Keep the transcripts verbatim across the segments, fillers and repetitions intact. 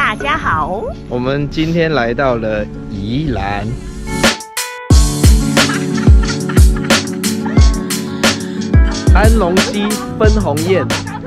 大家好， 我们今天来到了宜兰。安龙溪分鸿雁，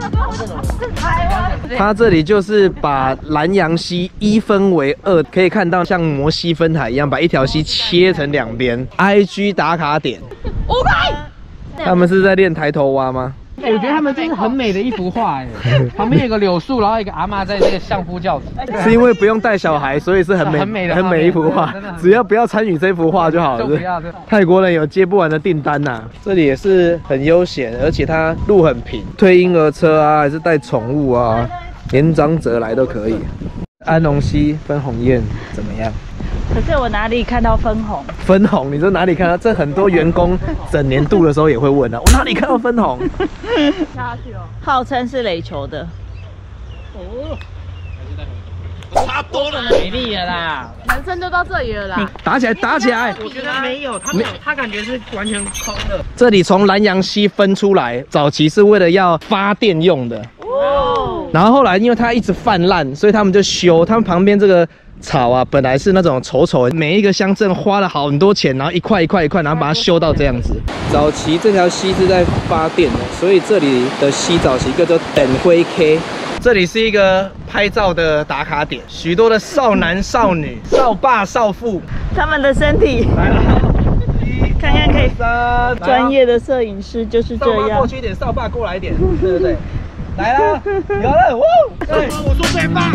它这里就是把南洋溪一分为二，可以看到像摩西分海一样，把一条溪切成两边。I G 打卡点，五百。他们是在练抬头蛙吗？ 我觉得他们真是很美的一幅画哎，旁边有个柳树，然后一个阿嬷在这个相夫教子。 是因为不用带小孩，所以是很美、很美的、很美一幅画。只要不要参与这幅画就好了。就不要。泰国人有接不完的订单呐、啊。这里也是很悠闲，而且它路很平，推婴儿车啊，还是带宠物啊，年长者来都可以。安龙溪分鸿雁怎么样？ 可是我哪里看到分红？ 分红，你说哪里看到？这很多员工整年度的时候也会问啊，我哪里看到分红？ 下去哦。号称是垒球的。 哦，差多了，没力了啦， 人生就到这里了啦。 打起来，打起来！ 我觉得没有，他没有，他感觉是完全空的。 这里从南洋溪分出来，早期是为了要发电用的。哦。然后后来因为它一直泛滥，所以他们就修，他们旁边这个。 草啊，本来是那种丑丑的，每一个乡镇花了很多钱，然后一块一块一块，然后把它修到这样子。早期这条溪是在发电的，所以这里的溪早期叫做等灰 K。这里是一个拍照的打卡点，许多的少男少女、少爸少妇， 他们的身体来了，看看可以。专业的摄影师就是这样。 少妈过去一点，少爸过来一点，对不对？来了，有了，哇！对，我说最棒。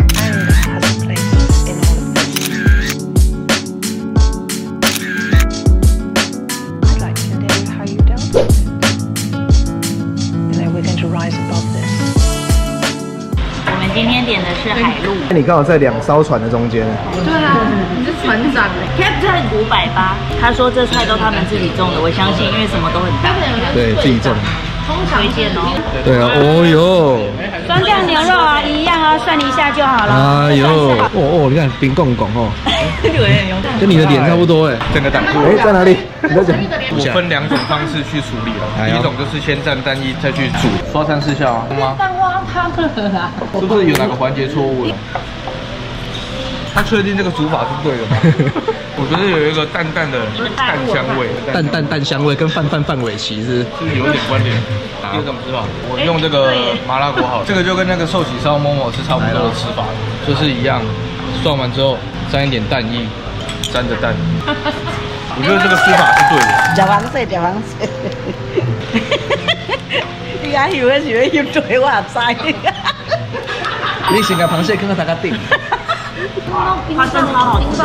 我们今天点的是海陆。 你刚好在两艘船的中间。 对啊，你是船长 Captain 五百八，他说这菜都他们自己种的，我相信，因为什么都很大。 对自己种。 推荐哦。 对啊，哦哟。 酸酱牛肉啊，一样啊，涮一下就好了。 哎呦，哦哦，你看冰公公哦，跟你的脸差不多哎。 整个挡住。 哎，在哪里？你在讲。 我分两种方式去处理了，第一种就是先蘸蛋液再去煮，刷三四下啊，吗？ 蛋花汤了， 是不是有哪个环节错误了？他确定这个煮法是对的吗？我觉得有一个淡淡的蛋香味， 淡淡蛋香味跟饭饭饭尾其实是有一点关联。第二种吃法，我用这个麻辣锅好了，这个就跟那个寿喜烧某某是差不多的吃法，就是一样，涮完之后沾一点蛋液，沾着蛋。我觉得这个吃法是对的。 食螃蟹，食螃蟹。你阿以为是要翕对，我也知。 你先把螃蟹放到大家顶。 花生超好吃。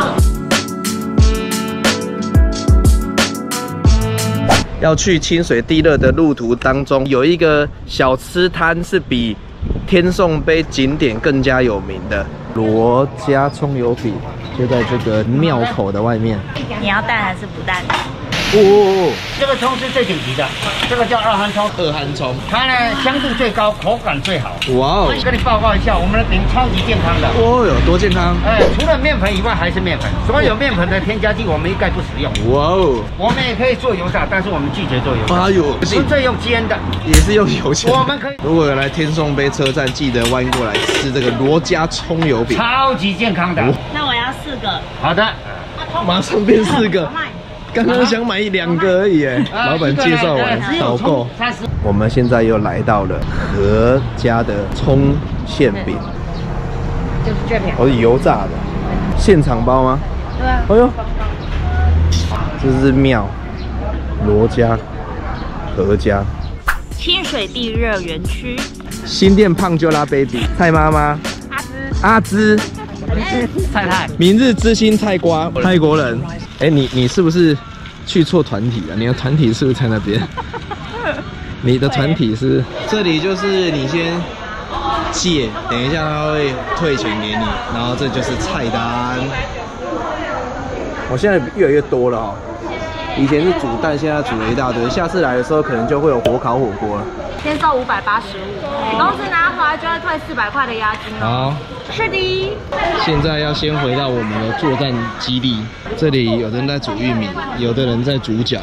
要去清水地热的路途当中，有一个小吃摊是比天颂碑景点更加有名的罗家葱油饼，就在这个庙口的外面。 你要蛋还是不蛋？ 哦， 这个葱是最顶级的，这个叫二憨葱。 二憨葱， 它呢香度最高，口感最好。 哇哦！ 跟你报告一下，我们的饼超级健康的。 哦哟，多健康！ 哎，除了面粉以外还是面粉，所有面粉的添加剂我们一概不使用。 哇哦！ 我们也可以做油炸，但是我们拒绝做油炸。 哎呦， 纯粹用煎的， 也是用油煎。 我们可以。 如果有来天颂碑车站，记得弯过来吃这个罗家葱油饼， 超级健康的。 那我要四个。 好的， 马上变四个。刚刚想买一两个而已，哎，老板介绍完导购。我们现在又来到了何家的葱馅饼， 就是这边。 哦，油炸的，现场包吗？ 对啊。 哎呦，这是庙罗家何家清水地热园区。 新店胖就拉 baby 蔡妈妈阿芝阿芝太太， 明日之星菜瓜泰国人。哎、欸，你你是不是去错团体了？你的团体是不是在那边？你的团体是这里，就是你先借，等一下他会退钱给你，然后这就是菜单。我现在越来越多了哦，以前是煮蛋，现在煮了一大堆。下次来的时候可能就会有火烤火锅了。 先收五百八十五，公司拿回来就会退四百块的押金哦。好，是的。 现在要先回到我们的作战基地，这里有人在煮玉米，有的人在煮饺，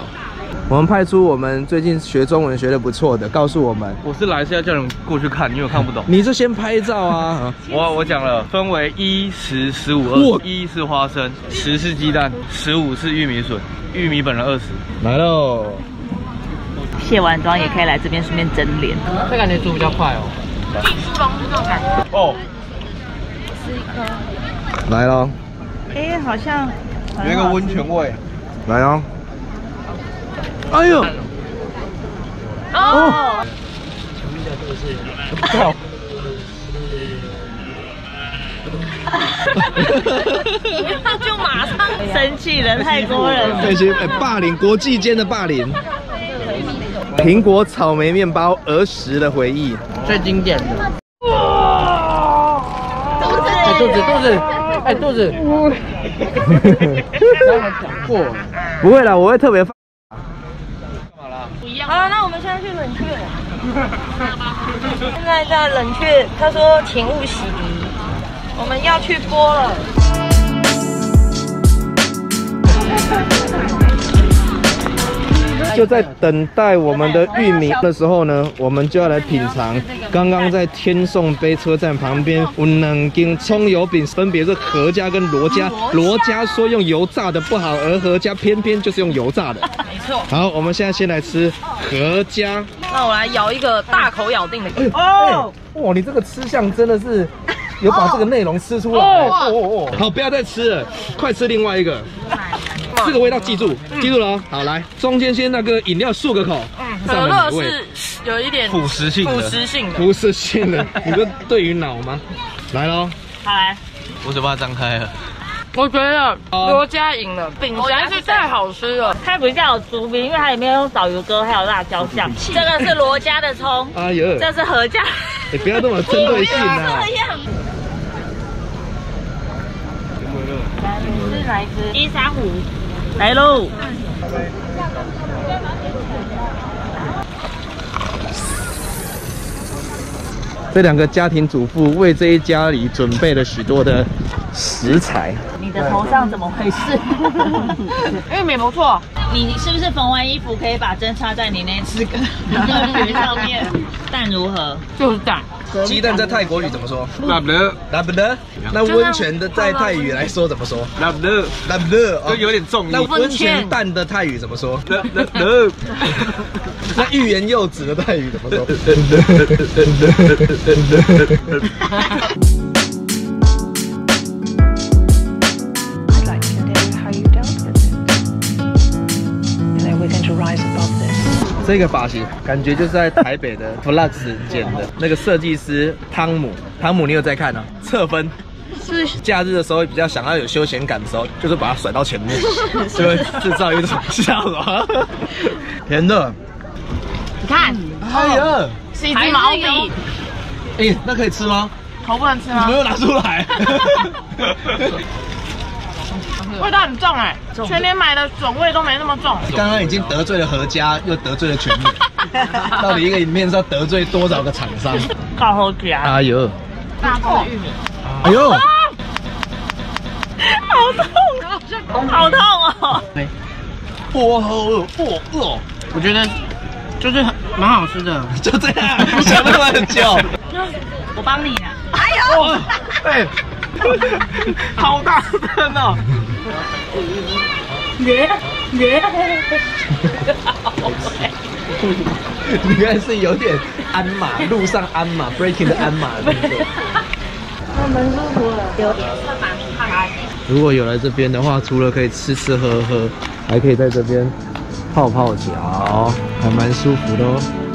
我们派出我们最近学中文学的不错的，告诉我们。 我是来是要叫你们过去看，因为我看不懂。 你就先拍照啊！ 我我讲了，分为一、十、十五、二。一是花生，十是鸡蛋，十五是玉米笋，玉米本人二十。 来喽！ 卸完妆也可以来这边顺便蒸脸。 这感觉煮比较快哦。 舒溶那种感觉。 哦， 吃一颗。 来喽！ 哎，好像有一个温泉味。 来哦！哎呦！ 哦。 靠！ 他就马上生气了，泰国人。 这些哎，霸凌，国际间的霸凌。苹果草莓面包，儿时的回忆， 最经典的。 肚子， 哎肚子肚子，哎肚子。刚才讲过。 不会啦，我会特别放。 好了，那我们现在去冷却。现在在冷却，他说请勿洗涤，我们要去播了。 就在等待我们的玉米的时候呢，我们就要来品尝刚刚在天颂碑车站旁边有两间葱油饼，分别是何家跟罗家。罗家说用油炸的不好，而何家偏偏就是用油炸的。 没错。 好，我们现在先来吃何家。 那我来咬一个大口咬定的。 哦，哇，你这个吃相真的是有把这个内容吃出来。哦哦哦，好，不要再吃了，快吃另外一个。这个味道记住，记住了哦。好，来，中间先那个饮料漱个口。 嗯，可乐是有一点腐蚀性的， 腐蚀性的， 腐蚀性的。你不对于脑吗？来喽， 好来， 我嘴巴张开了。 我觉得罗家赢了，饼实在是太好吃了。 它比较有竹饼，因为它里面有导游哥还有辣椒酱。这个是罗家的葱， 哎呦， 这是何家。 你不要这么针对性啊！ 是哪一只？一三五，来喽！ 这两个家庭主妇为这一家里准备了许多的食材。 你的头上怎么回事？ 玉米不错。 你是不是缝完衣服可以把针插在你那只鱼上面？蛋如何？ 就是蛋。 鸡蛋在泰国语怎么说？ 拉不勒， 拉不勒。那温泉的在泰语来说怎么说？ 拉不勒， 拉不勒， 就有点重音。 那温泉蛋的泰语怎么说？ 勒勒勒。 那欲言又止的泰语怎么说？这个发型感觉就是在台北的 Flux 剪的，那个设计师汤姆，汤姆你有在看啊？侧分。是假日的时候比较想要有休闲感的时候，就是把它甩到前面，就会制造一种笑容。甜的， 你看， 哎呀， 是一只毛笔。 哎，那可以吃吗？ 头不能吃吗？ 没有拿出来。 味道很重哎，全年买的种味都没那么重。 刚刚已经得罪了何家，又得罪了全联，到底一个影片是要得罪多少个厂商？ 好好吃啊！ 哎呦， 大份的玉米。 哎呦， 好痛，好痛哦！ 哇哦，哇哦， 我觉得就是蛮好吃的。 就这样，想那么久。 我帮你啊！ 哎呦， 哎，好大声哦！ 耶耶！ 你原来是有点鞍马，路上鞍马 ，breaking 的鞍马。 蛮舒服的，有点蛮烫。 如果有来这边的话，除了可以吃吃喝喝，还可以在这边泡泡脚，还蛮舒服的哦。